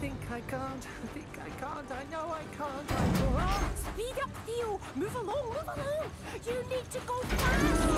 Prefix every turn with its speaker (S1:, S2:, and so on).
S1: think I can't. I think I can't. I know I can't.
S2: Speed up, Theo. Move along, move along. You need to go fast.